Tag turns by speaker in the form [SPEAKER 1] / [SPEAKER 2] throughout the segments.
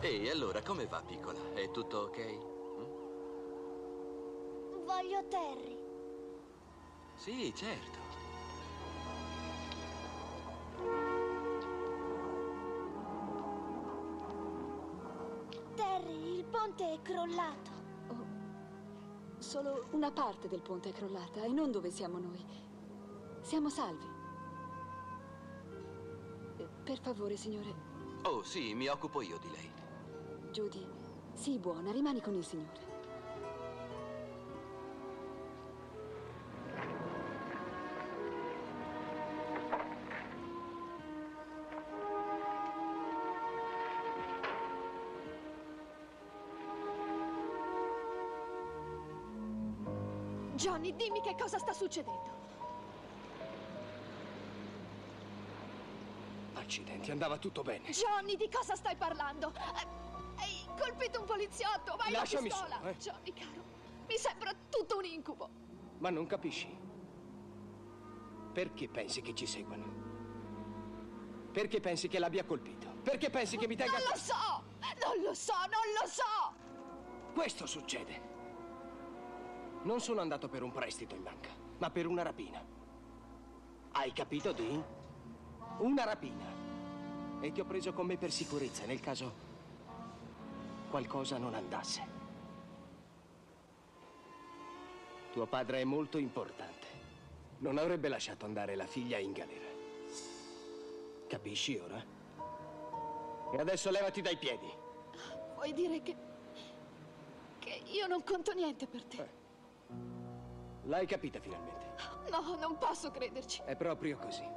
[SPEAKER 1] Ehi, allora, come va, piccola? È tutto ok?
[SPEAKER 2] Voglio Terry.
[SPEAKER 1] Sì, certo.
[SPEAKER 2] Terry, il ponte è crollato.
[SPEAKER 3] Oh, solo una parte del ponte è crollata e non dove siamo noi. Siamo salvi. Per favore, signore.
[SPEAKER 1] Oh, sì, mi occupo io di lei.
[SPEAKER 3] Judy, sii buona, rimani con il signore.
[SPEAKER 4] Johnny, dimmi che cosa sta succedendo.
[SPEAKER 5] Accidenti, andava tutto bene.
[SPEAKER 4] Johnny, di cosa stai parlando? Hai colpito un poliziotto, vai la
[SPEAKER 5] Lasciami
[SPEAKER 4] pistola.
[SPEAKER 5] solo,
[SPEAKER 4] Johnny, caro, mi sembra tutto un incubo.
[SPEAKER 5] Ma non capisci? Perché pensi che ci seguano? Perché pensi che l'abbia colpito? Perché pensi che mi tenga...
[SPEAKER 4] Non lo so! Non lo so, non lo so!
[SPEAKER 5] Questo succede. Non sono andato per un prestito in banca, ma per una rapina. Hai capito, Dean? Una rapina. E ti ho preso con me per sicurezza, nel caso qualcosa non andasse. Tuo padre è molto importante. Non avrebbe lasciato andare la figlia in galera. Capisci ora? E adesso levati dai piedi.
[SPEAKER 4] Vuoi dire che io non conto niente per te?
[SPEAKER 5] L'hai capita finalmente.
[SPEAKER 4] No, non posso crederci.
[SPEAKER 5] È proprio così.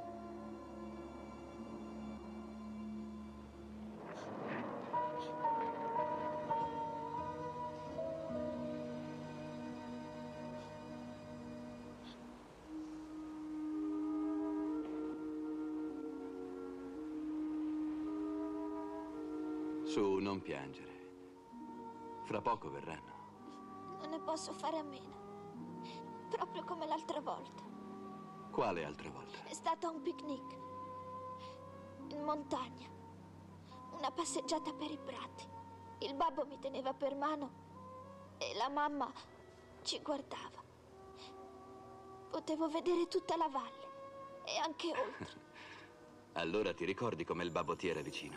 [SPEAKER 1] Su, non piangere. Fra poco verranno.
[SPEAKER 2] Non ne posso fare a meno. Proprio come l'altra volta.
[SPEAKER 1] Quale altra volta?
[SPEAKER 2] È stato un picnic. In montagna. Una passeggiata per i prati. Il babbo mi teneva per mano e la mamma ci guardava. Potevo vedere tutta la valle e anche oltre.
[SPEAKER 1] Allora ti ricordi come il babbo ti era vicino?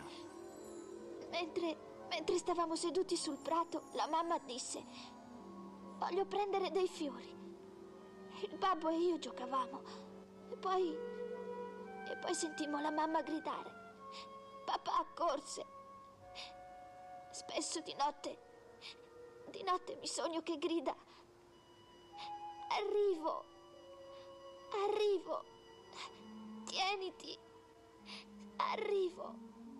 [SPEAKER 2] Mentre stavamo seduti sul prato, la mamma disse: voglio prendere dei fiori. Il babbo e io giocavamo. E poi sentimmo la mamma gridare. Papà corse. Spesso di notte mi sogno che grida: arrivo, arrivo, tieniti, arrivo.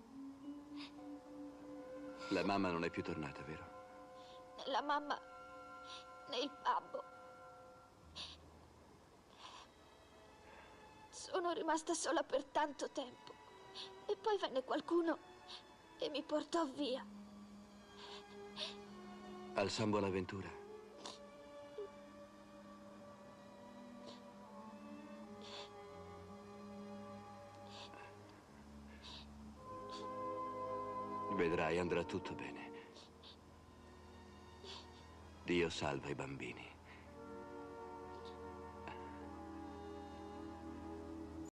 [SPEAKER 1] La mamma non è più tornata, vero?
[SPEAKER 2] Né la mamma né il babbo. Sono rimasta sola per tanto tempo. E poi venne qualcuno e mi portò via.
[SPEAKER 1] Al San Bonaventura? Vedrai, andrà tutto bene. Dio salva i bambini.